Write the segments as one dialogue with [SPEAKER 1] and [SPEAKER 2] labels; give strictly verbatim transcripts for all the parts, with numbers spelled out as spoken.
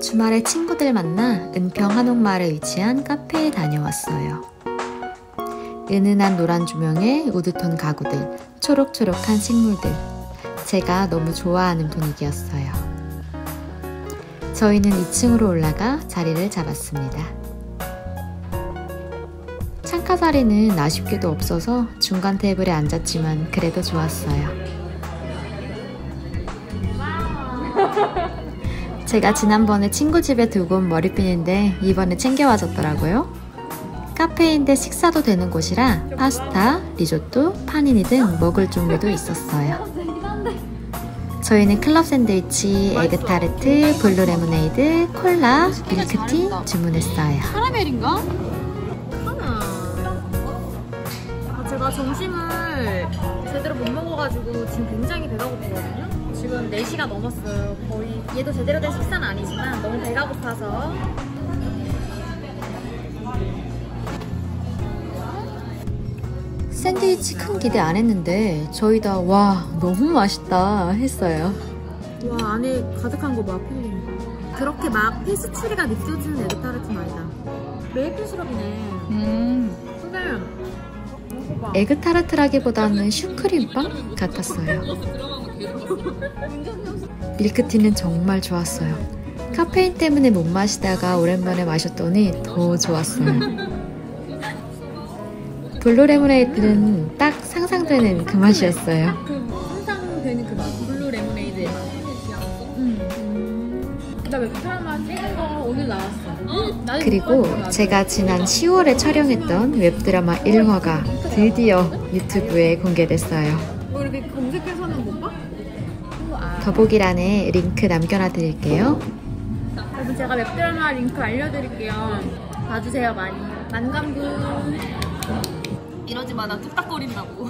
[SPEAKER 1] 주말에 친구들 만나 은평 한옥마을에 위치한 카페에 다녀왔어요. 은은한 노란 조명에 우드톤 가구들, 초록초록한 식물들. 제가 너무 좋아하는 분위기였어요. 저희는 이 층으로 올라가 자리를 잡았습니다. 창가 자리는 아쉽게도 없어서 중간 테이블에 앉았지만 그래도 좋았어요. 제가 지난번에 친구 집에 두고 온 머리핀인데 이번에 챙겨와줬더라고요. 카페인데 식사도 되는 곳이라 파스타, 리조또, 파니니 등 먹을 종류도 있었어요. 저희는 클럽 샌드위치, 에그타르트, 블루 레모네이드, 콜라, 밀크티 주문했어요.
[SPEAKER 2] 카라멜인가? 하나. 아, 제가 점심을 제대로 못 먹어가지고 지금 굉장히 배가 고프거든요. 지금 네 시가 넘었어요. 거의 얘도 제대로 된 식사는 아니지만 너무 배가 고파서.
[SPEAKER 1] 샌드위치 큰 기대 안 했는데 저희 다 와 너무 맛있다 했어요.
[SPEAKER 2] 와, 안에 가득한 거 봐, 필링. 그렇게 막 페스츄리가 느껴지는 에그타르트는 아니다. 메이플 시럽이네.
[SPEAKER 1] 음.
[SPEAKER 2] 근데 먹어봐.
[SPEAKER 1] 에그타르트라기보다는 슈크림빵 같았어요. 밀크티는 정말 좋았어요. 카페인 때문에 못 마시다가 오랜만에 마셨더니 더 좋았어요. 블루 레모네이드는 딱 상상되는 그 맛이었어요.
[SPEAKER 2] 그 상상되는 그 맛. 블루 레모네이드의 맛. 음. 나 웹드라마 찍은 거 오늘 나왔어.
[SPEAKER 1] 그리고 제가 지난 시월에 촬영했던 웹드라마 일 화가 드디어 유튜브에 공개됐어요.
[SPEAKER 2] 뭐 이렇게 검색해서는 못 봐?
[SPEAKER 1] 더보기란에 링크 남겨놔 드릴게요.
[SPEAKER 2] 여러분, 제가 웹드라마 링크 알려드릴게요. 봐주세요, 많이. 만감부. 이러지 마, 나 뚝딱거린다고.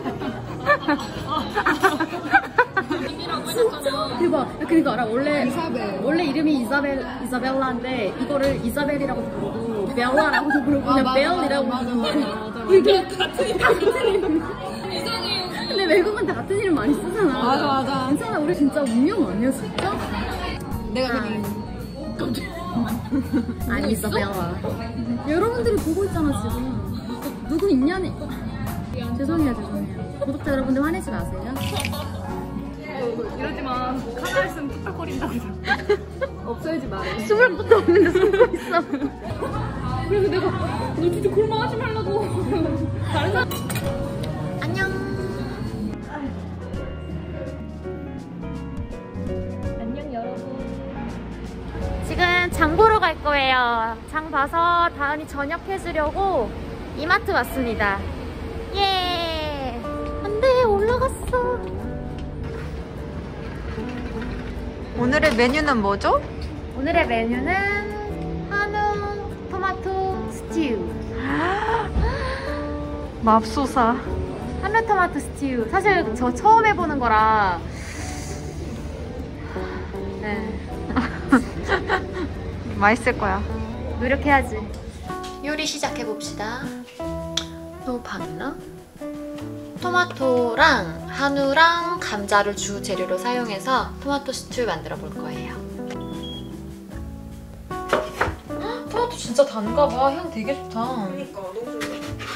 [SPEAKER 2] 진짜 대박. 그러니까 알아, 원래 이사벨. 원래 이름이 이사벨 이사벨라인데 이거를 이사벨이라고도 부르고 벨라라고도 부르고 그냥 아, 벨이라고 부르고 이게 같은 이름. 같은 이름. 이상해요. 근데 외국은 다 같은 이름 많이 쓰잖아. 맞아 맞아. 괜찮아, 우리 진짜 운명 아니야 진짜? 내가 그냥 깜짝. 아니 이사벨라. 여러분들이 보고 있잖아 지금. 누구 있냐니? 죄송해요, 죄송해요. 구독자 여러분들 화내지 마세요. 이러지 마. 카메라 있으면 뚝딱거린다고. 없어야지 말해. 숨을 것도 없는데 숨고 있어. 그래서 내가 너 진짜 그런 말 하지 말라고. 다른 사람. 안녕. 안녕 여러분. 지금 장 보러 갈 거예요. 장 봐서 다은이 저녁 해주려고 이마트 왔습니다. 예! 안돼, 올라갔어.
[SPEAKER 1] 오늘의 메뉴는 뭐죠?
[SPEAKER 2] 오늘의 메뉴는 한우 토마토 스튜.
[SPEAKER 1] 맙소사.
[SPEAKER 2] 한우 토마토 스튜. 사실 저 처음 해보는 거라. 네.
[SPEAKER 1] 맛있을 거야.
[SPEAKER 2] 노력해야지.
[SPEAKER 1] 요리 시작해봅시다. 너무 방나? 토마토랑 한우랑 감자를 주 재료로 사용해서 토마토 스튜 만들어 볼 거예요. 헉, 토마토 진짜 단가 봐. 향 되게 좋다.
[SPEAKER 2] 그러니까 너무 좋네.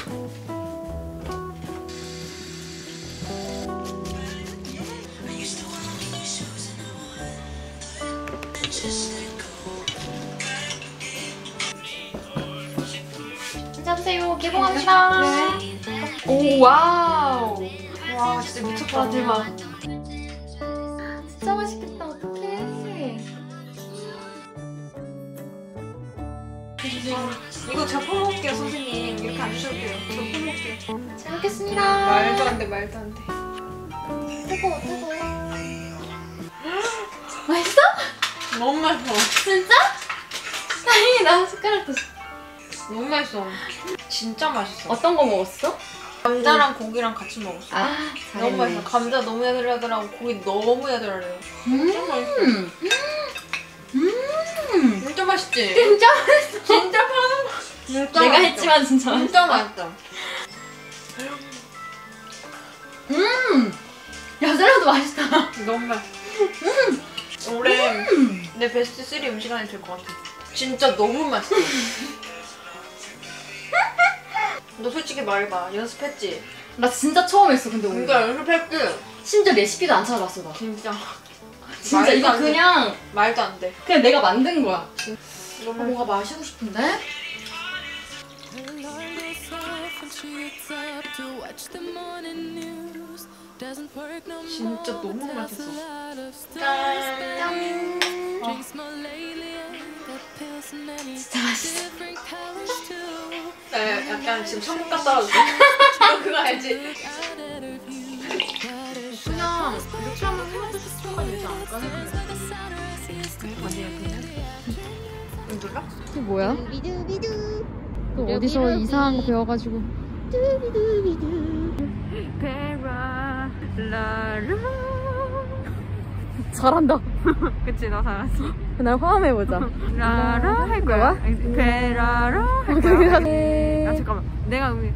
[SPEAKER 1] 안녕하세요. 개봉합니다. 네. 오, 와우. 와, 진짜 미쳤다. 와, 대박. 진짜 맛있겠다. 어떡해.
[SPEAKER 3] 이거 제가 퍼먹을게요, 선생님. 이렇게 안 주셔도 돼요. 저 퍼먹을게요.
[SPEAKER 1] 잘 먹겠습니다.
[SPEAKER 3] 말도 안 돼, 말도 안 돼.
[SPEAKER 1] 뜨거워, 뜨거워. 맛있어?
[SPEAKER 3] 너무 맛있어.
[SPEAKER 1] 진짜? 다행이다. 숟가락도.
[SPEAKER 3] 너무 맛있어. 진짜 맛있어.
[SPEAKER 1] 어떤 거 먹었어?
[SPEAKER 3] 감자랑 고기랑 같이 먹었어.
[SPEAKER 1] 아,
[SPEAKER 3] 너무 맛있어. 감자 너무 야들야들하고 고기 너무 야들야해요.
[SPEAKER 1] 음,
[SPEAKER 3] 진짜 맛있어.
[SPEAKER 1] 음, 음,
[SPEAKER 3] 진짜 맛있지?
[SPEAKER 1] 진짜 맛있어.
[SPEAKER 3] 진짜 파는 진짜
[SPEAKER 1] 내가
[SPEAKER 3] 맛있어.
[SPEAKER 1] 했지만 진짜 맛있어.
[SPEAKER 3] 진짜 맛있어.
[SPEAKER 1] 음, 야들야도 맛있다.
[SPEAKER 3] 너무 맛있어. 음. 올해
[SPEAKER 1] 음.
[SPEAKER 3] 내 베스트 삼 음식 안에 들 것 같아. 진짜 너무 맛있어. 너 솔직히 말해봐. 연습했지?
[SPEAKER 2] 나 진짜 처음 했어 근데 오늘.
[SPEAKER 3] 그러니까 연습했지?
[SPEAKER 2] 심지어 레시피도 안 찾아봤어 나.
[SPEAKER 3] 진짜.
[SPEAKER 2] 진짜 이거
[SPEAKER 3] 안 돼.
[SPEAKER 2] 그냥
[SPEAKER 3] 말도 안 돼.
[SPEAKER 2] 그냥 내가 만든 거야. 아,
[SPEAKER 3] 너무
[SPEAKER 2] 뭔가 마시고 싶은데?
[SPEAKER 3] 진짜 너무 맛있어.
[SPEAKER 2] 짠. 어. 진짜 맛있어.
[SPEAKER 3] 나 약간 지금 천국 갔다 와도 돼? 너 그거 알지? 그냥 이렇게 하면 해먹고 싶어가 되지 않을까? 아니야 그냥? 힘들어?
[SPEAKER 1] 이게 뭐야? 또 어디서 이상한 거 배워가지고. 잘한다.
[SPEAKER 3] 그치 나 잘했어.
[SPEAKER 1] 날 화음해보자.
[SPEAKER 3] 라라 할 거야? 베라라 할 거야? 아 잠깐만 내가 음이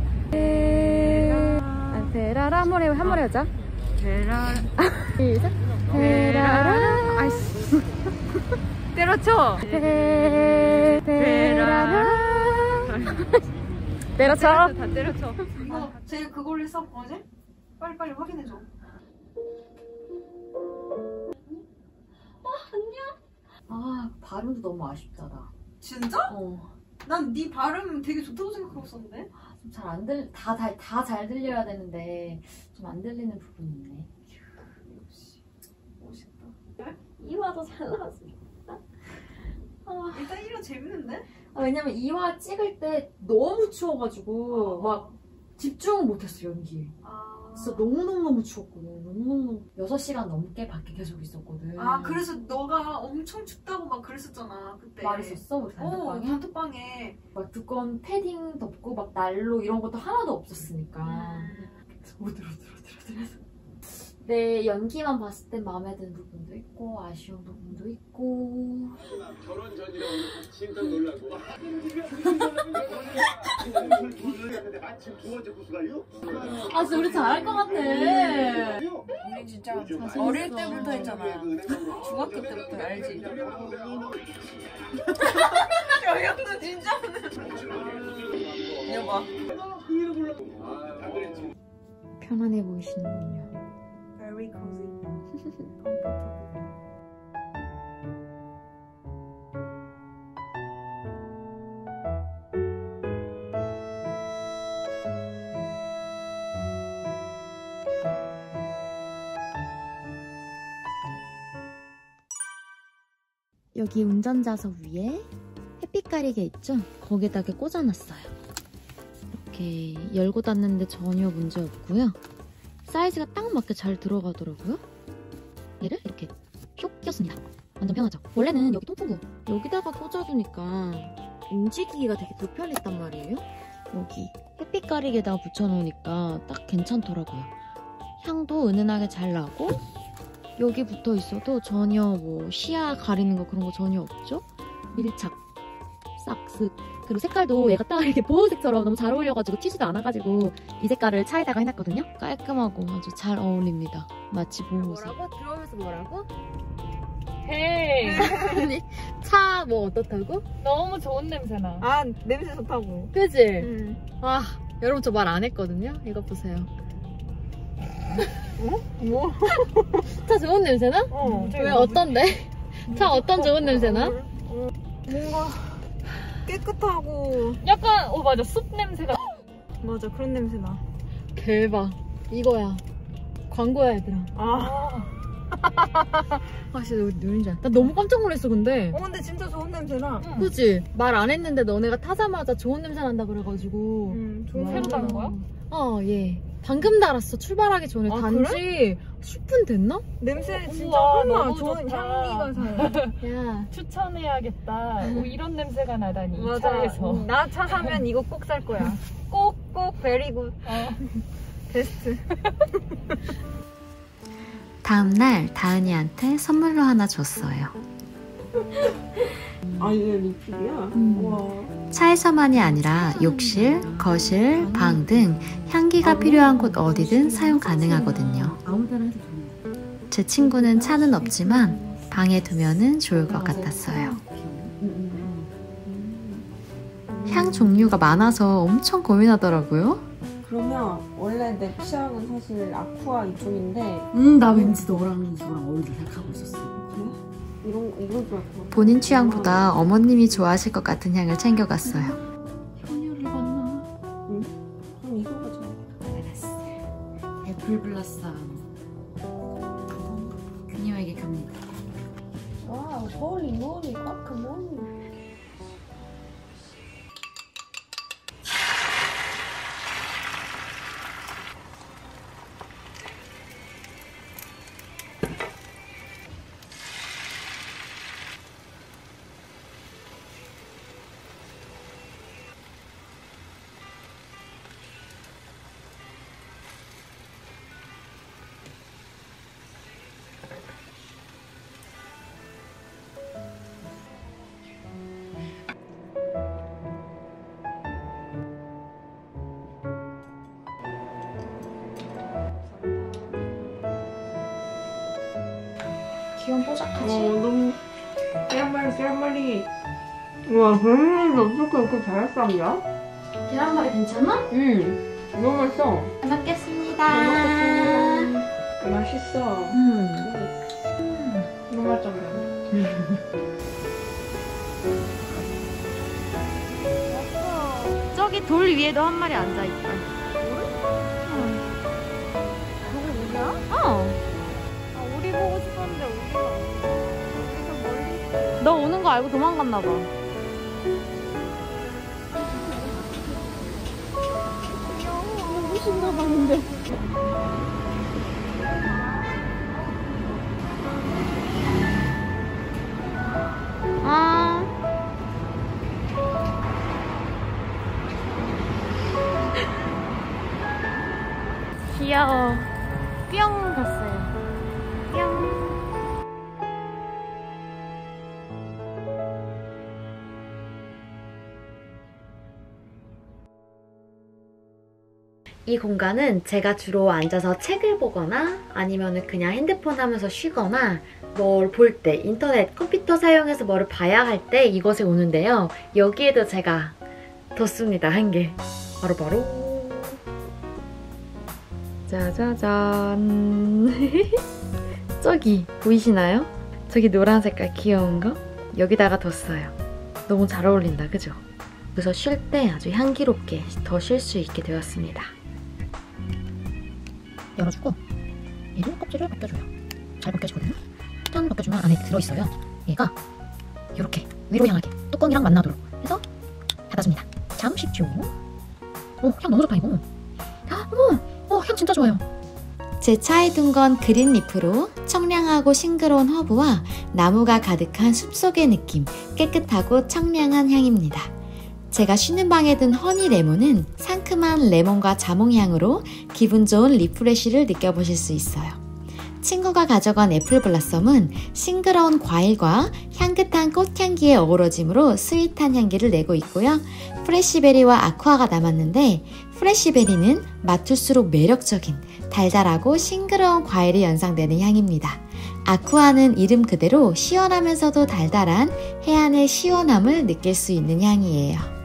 [SPEAKER 1] 아, 베라라 한번 해, 한번 해보자.
[SPEAKER 3] 베라라
[SPEAKER 1] 시작. 베라라.
[SPEAKER 3] 아이씨 때려쳐.
[SPEAKER 1] 베, 베라라. 때려쳐.
[SPEAKER 3] 다 때려쳐.
[SPEAKER 4] 이거 제가 그걸로 했어? 어제? 빨리 빨리 확인해줘.
[SPEAKER 2] 아 발음도 너무 아쉽다 나.
[SPEAKER 4] 진짜?
[SPEAKER 2] 어.
[SPEAKER 4] 난 네 발음 되게 좋다고 생각하고 있었는데.
[SPEAKER 2] 좀 잘 안 들, 다, 다, 다 잘 들려야 되는데 좀 안 들리는 부분이 있네.
[SPEAKER 4] 역시 멋있다.
[SPEAKER 2] 이화도 잘 나왔습니다. 아,
[SPEAKER 4] 일단 이런 재밌는데?
[SPEAKER 2] 아, 왜냐면 이화 찍을 때 너무 추워가지고 막 집중을 못했어 연기에.
[SPEAKER 4] 아,
[SPEAKER 2] 진짜 너무너무너무 추웠거든. 너무너무 여섯 시간 넘게 밖에 계속 있었거든.
[SPEAKER 4] 아 그래서 너가 엄청 춥다고 막 그랬었잖아 그때.
[SPEAKER 2] 말했었어 우리
[SPEAKER 4] 어,
[SPEAKER 2] 단톡방에.
[SPEAKER 4] 단톡방에.
[SPEAKER 2] 막 두꺼운 패딩 덮고 막 난로 이런 것도 하나도 없었으니까.
[SPEAKER 4] 음.
[SPEAKER 2] 오들오들오들오들. 내 연기만 봤을 때 마음에 드는 부분도 있고 아쉬운 부분도 있고.
[SPEAKER 5] 결혼 전이라고 진짜 놀라고. 마침 두 번째 구수가요?
[SPEAKER 2] 아 진짜 우리 잘할 것 같아.
[SPEAKER 3] 우리 진짜 어릴 때부터 했잖아. 중학교 때부터 알지? 영양도 진짜 여봐.
[SPEAKER 1] 편안해 보이시는군요.
[SPEAKER 4] Very cozy.
[SPEAKER 1] 여기 운전자석 위에 햇빛 가리개 있죠? 거기에다가 꽂아놨어요. 이렇게 열고 닫는데 전혀 문제 없고요. 사이즈가 딱 맞게 잘 들어가더라고요. 얘를 이렇게 쏙 꼈습니다. 완전 편하죠? 원래는 여기 통풍구 여기다가 꽂아두니까 움직이기가 되게 불편했단 말이에요. 여기 햇빛 가리개에다가 붙여놓으니까 딱 괜찮더라고요. 향도 은은하게 잘 나고 여기 붙어 있어도 전혀 뭐 시야 가리는 거 그런 거 전혀 없죠? 밀착, 싹쓱. 그리고 색깔도 얘가 딱 이렇게 보호색처럼 너무 잘 어울려가지고 튀지도 않아가지고 이 색깔을 차에다가 해놨거든요? 깔끔하고 아주 잘 어울립니다. 마치 보호색. 뭐라고? 들어오면서 뭐라고?
[SPEAKER 6] 헤이
[SPEAKER 1] 아니 차 뭐 어떻다고?
[SPEAKER 6] 너무 좋은 냄새나.
[SPEAKER 4] 아 냄새 좋다고.
[SPEAKER 1] 그치?
[SPEAKER 4] 응.
[SPEAKER 1] 아 여러분 저 말 안 했거든요? 이거 보세요.
[SPEAKER 4] 어? 뭐?
[SPEAKER 1] 차 좋은 냄새나?
[SPEAKER 4] 어.
[SPEAKER 1] 왜 어떤데? 차 어떤 좋은 냄새나?
[SPEAKER 4] 어, 뭔가 깨끗하고
[SPEAKER 6] 약간 어 맞아 숲 냄새가.
[SPEAKER 4] 맞아 그런 냄새 나.
[SPEAKER 1] 대박. 이거야. 광고야 얘들아.
[SPEAKER 4] 아.
[SPEAKER 1] 아 진짜 우리 누린 줄 알았다. 나 너무 깜짝 놀랐어 근데.
[SPEAKER 4] 어 근데 진짜 좋은 냄새 나.
[SPEAKER 1] 그치? 말 안 했는데 너네가 타자마자 좋은 냄새 난다 그래가지고.
[SPEAKER 4] 응. 좋은
[SPEAKER 6] 새로
[SPEAKER 4] 냄새
[SPEAKER 6] 달은
[SPEAKER 4] 나.
[SPEAKER 6] 거야?
[SPEAKER 1] 어 예. 방금 달았어. 출발하기 전에.
[SPEAKER 4] 아,
[SPEAKER 1] 단지 십 분 됐나?
[SPEAKER 4] 냄새 진짜
[SPEAKER 6] 우와,
[SPEAKER 4] 나
[SPEAKER 6] 너무
[SPEAKER 4] 좋은
[SPEAKER 6] 좋다.
[SPEAKER 4] 향기가 잘.
[SPEAKER 1] 야.
[SPEAKER 6] 추천해야겠다. 뭐 이런 냄새가 나다니 이
[SPEAKER 4] 맞아.
[SPEAKER 6] 차에서.
[SPEAKER 4] 나 차 사면 이거 꼭 살 거야. 꼭 꼭 베리굿.
[SPEAKER 6] 어.
[SPEAKER 4] 베스트.
[SPEAKER 1] 다음날 다은이한테 선물로 하나 줬어요.
[SPEAKER 4] 아 이게 리필이야?
[SPEAKER 1] 음.
[SPEAKER 4] 와.
[SPEAKER 1] 차에서만이 아니라 욕실, 거실, 방 등 향기가 필요한 곳 어디든 사용 가능하거든요. 제 친구는 차는 없지만 방에 두면은 좋을 것 같았어요. 향 종류가 많아서 엄청 고민하더라고요.
[SPEAKER 7] 그러면 원래 내 취향은 사실 아쿠아 이쪽인데
[SPEAKER 2] 음, 나 왠지 너랑 이거랑 어울릴 생각하고 있었어.
[SPEAKER 7] 그래? 이런 이거 좋아할 것 같아.
[SPEAKER 1] 본인 취향보다 어머님이 좋아하실 것 같은 향을 챙겨갔어요.
[SPEAKER 2] 현유를 봤나?
[SPEAKER 7] 응? 그럼 이거 가져.
[SPEAKER 2] 알았어. 애플 블라썸. 그녀에게 갑니다.
[SPEAKER 7] 와우, 홀리 모리, 과카몰리.
[SPEAKER 2] 귀여운 뽀짝하지?
[SPEAKER 7] 어, 너무 계란말이, 계란말이. 우와, 계란말이 어떻게 이렇게 잘 쌈냐?
[SPEAKER 2] 계란말이 괜찮아?
[SPEAKER 7] 응, 너무 맛있어.
[SPEAKER 2] 잘 먹겠습니다.
[SPEAKER 7] 잘 먹겠습니다. 맛있어.
[SPEAKER 2] 음.
[SPEAKER 7] 너무 맛있어, 그래.
[SPEAKER 3] 저기 돌 위에도 한 마리 앉아있다.
[SPEAKER 7] 저거 우리야?
[SPEAKER 3] 어.
[SPEAKER 7] 아, 우리 보고 싶었는데 우리가 우리 좀 멀리.
[SPEAKER 3] 너 오는 거 알고 도망갔나 봐.
[SPEAKER 7] 너무 신나 봤는데.
[SPEAKER 3] 아. 귀여워. 뿅 갔어요. 뿅.
[SPEAKER 1] 이 공간은 제가 주로 앉아서 책을 보거나 아니면 그냥 핸드폰 하면서 쉬거나 뭘 볼 때, 인터넷, 컴퓨터 사용해서 뭐를 봐야 할 때 이곳에 오는데요. 여기에도 제가 뒀습니다, 한 개. 바로바로 짜자잔. 저기 보이시나요? 저기 노란 색깔 귀여운 거? 여기다가 뒀어요. 너무 잘 어울린다, 그죠? 그래서 쉴 때 아주 향기롭게 더 쉴 수 있게 되었습니다.
[SPEAKER 8] 열어주고 얘를 껍질을 벗겨줘요. 잘 벗겨지거든요. 짠 벗겨주면 안에 들어있어요. 얘가 이렇게 위로 향하게 뚜껑이랑 만나도록 해서 닫아줍니다. 참 쉽죠? 오, 향 너무 좋다 이거. 아, 어머, 어, 향 진짜 좋아요.
[SPEAKER 1] 제 차에 둔 건 그린 리프로 청량하고 싱그러운 허브와 나무가 가득한 숲속의 느낌, 깨끗하고 청량한 향입니다. 제가 쉬는 방에 둔 허니 레몬은 상큼한 레몬과 자몽향으로 기분 좋은 리프레쉬를 느껴보실 수 있어요. 친구가 가져간 애플 블라썸은 싱그러운 과일과 향긋한 꽃향기의 어우러짐으로 스윗한 향기를 내고 있고요. 프레쉬베리와 아쿠아가 남았는데 프레쉬베리는 맡을수록 매력적인 달달하고 싱그러운 과일이 연상되는 향입니다. 아쿠아는 이름 그대로 시원하면서도 달달한 해안의 시원함을 느낄 수 있는 향이에요.